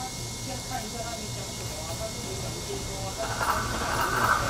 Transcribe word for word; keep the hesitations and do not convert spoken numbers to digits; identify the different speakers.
Speaker 1: 先看一下他没讲什么啊，他是没讲一些说啊，他是